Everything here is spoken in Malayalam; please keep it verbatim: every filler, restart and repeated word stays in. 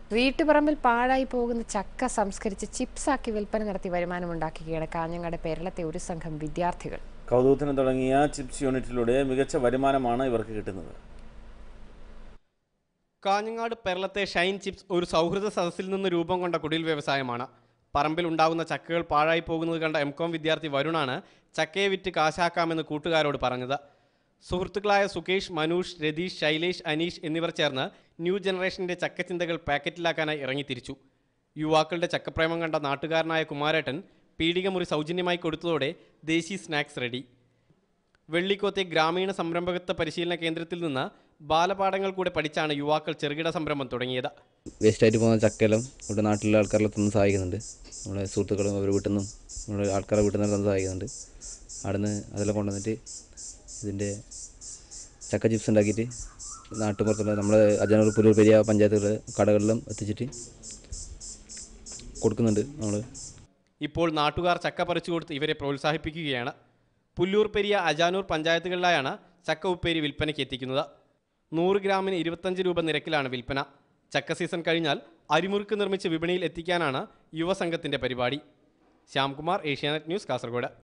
വീട്ടുപറമ്പിൽ പാഴായി പോകുന്ന ചക്ക സംസ്കരിച്ച് ചിപ്സാക്കി വിൽപ്പന നടത്തി വരുമാനമുണ്ടാക്കുകയാണ് കാഞ്ഞങ്ങാട് പേരളത്തെ ഒരു സംഘം വിദ്യാർത്ഥികൾ. കൗതുകത്തിന് തുടങ്ങിയ ചിപ്സ് യൂണിറ്റിലൂടെ മികച്ച വരുമാനമാണ് ഇവർക്ക് കിട്ടുന്നത്. കാഞ്ഞങ്ങാട് പേരളത്തെ ഷൈൻ ചിപ്സ് ഒരു സൗഹൃദ സദസ്സിൽ നിന്ന് രൂപം കൊണ്ട കുടിൽ വ്യവസായമാണ്. പറമ്പിൽ ഉണ്ടാകുന്ന ചക്കകൾ പാഴായി പോകുന്നത് കണ്ട എം കോം വിദ്യാർത്ഥി വരുണാണ് ചക്കയെ വിറ്റ് കാശാക്കാമെന്ന് കൂട്ടുകാരോട് പറഞ്ഞത്. സുഹൃത്തുക്കളായ സുകേഷ്, മനൂഷ്, രതീഷ്, ശൈലേഷ്, അനീഷ് എന്നിവർ ചേർന്ന് ന്യൂ ജനറേഷൻ്റെ ചക്കച്ചിന്തകൾ പാക്കറ്റിലാക്കാനായി ഇറങ്ങിത്തിരിച്ചു. യുവാക്കളുടെ ചക്കപ്രേമം കണ്ട നാട്ടുകാരനായ കുമാരേട്ടൻ പീടികമുറി സൗജന്യമായി കൊടുത്തതോടെ ദേശി സ്നാക്സ് റെഡി. വെള്ളിക്കോത്തെ ഗ്രാമീണ സംരംഭകത്വ പരിശീലന കേന്ദ്രത്തിൽ നിന്ന് ബാലപാഠങ്ങൾ കൂടെ പഠിച്ചാണ് യുവാക്കൾ ചെറുകിട സംരംഭം തുടങ്ങിയത്. വേസ്റ്റായിട്ട് പോകുന്ന ചക്കയെല്ലാം ഇവിടെ നാട്ടിലെ ആൾക്കാരെല്ലാം തന്ന് സഹായിക്കുന്നുണ്ട്. നമ്മുടെ സുഹൃത്തുക്കളും അവർ വീട്ടിൽ നിന്നും നമ്മുടെ ആൾക്കാരെ വീട്ടിൽ നിന്ന് തന്ന് സഹായിക്കുന്നുണ്ട്. അവിടെ നിന്ന് അതെല്ലാം കൊണ്ടുവന്നിട്ട് ഇതിൻ്റെ ചക്ക ചിപ്സ് ഉണ്ടാക്കിയിട്ട് നാട്ടുപുറത്തുള്ള നമ്മുടെ അജാനൂർ പുല്ലൂർ പെരിയ പഞ്ചായത്തുകളുടെ കടകളിലും എത്തിച്ചിട്ട് കൊടുക്കുന്നുണ്ട് നമ്മൾ. ഇപ്പോൾ നാട്ടുകാർ ചക്ക പറിച്ചു കൊടുത്ത് ഇവരെ പ്രോത്സാഹിപ്പിക്കുകയാണ്. പുല്ലൂർ പെരിയ അജാനൂർ പഞ്ചായത്തുകളിലായാണ് ചക്ക ഉപ്പേരി വിൽപ്പനയ്ക്ക് എത്തിക്കുന്നത്. നൂറ് ഗ്രാമിന് ഇരുപത്തഞ്ച് രൂപ നിരക്കിലാണ് വിൽപ്പന. ചക്ക സീസൺ കഴിഞ്ഞാൽ അരിമുറുക്ക് നിർമ്മിച്ച് വിപണിയിൽ എത്തിക്കാനാണ് യുവസംഘത്തിൻ്റെ പരിപാടി. ശ്യാംകുമാർ, ഏഷ്യാനെറ്റ് ന്യൂസ്, കാസർഗോഡ്.